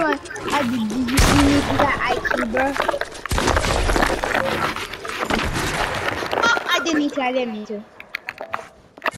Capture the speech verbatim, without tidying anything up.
on. I did, did you see me do that I Q, bro? Oh, I didn't mean to. I didn't mean to.